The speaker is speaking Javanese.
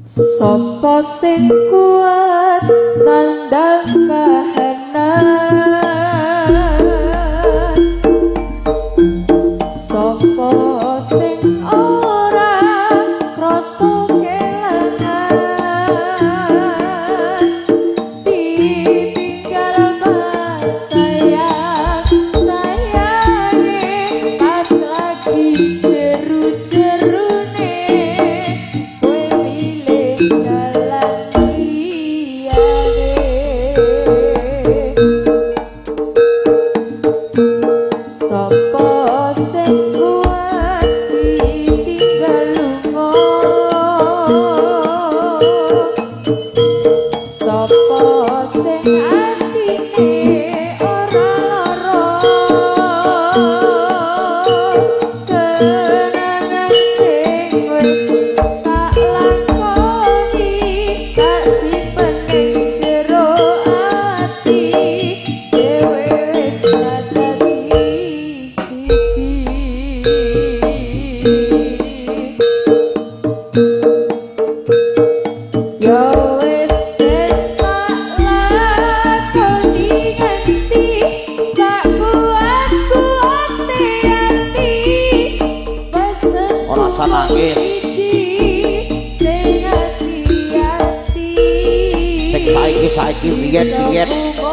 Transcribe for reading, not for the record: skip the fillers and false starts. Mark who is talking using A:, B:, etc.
A: Sopo sing kuat nandang kahanan, sopo sing ora krasa kelangan, ditinggal mas sayang sayange pas lagi jeru-jerune kowe pilih dalan liyane. Sopo sing kuat ditinggal lunga, sopo sing atine ora lara, kenangan sing wis tak lakoni tak simpen ning jero ati, dhewe wis dadi siji. Yo wis tak lakoni nganti sak kuat-kuate ati, pesen
B: Ora usah nangis.
A: sing hati-hati,
B: Sing saiki biyen-biyen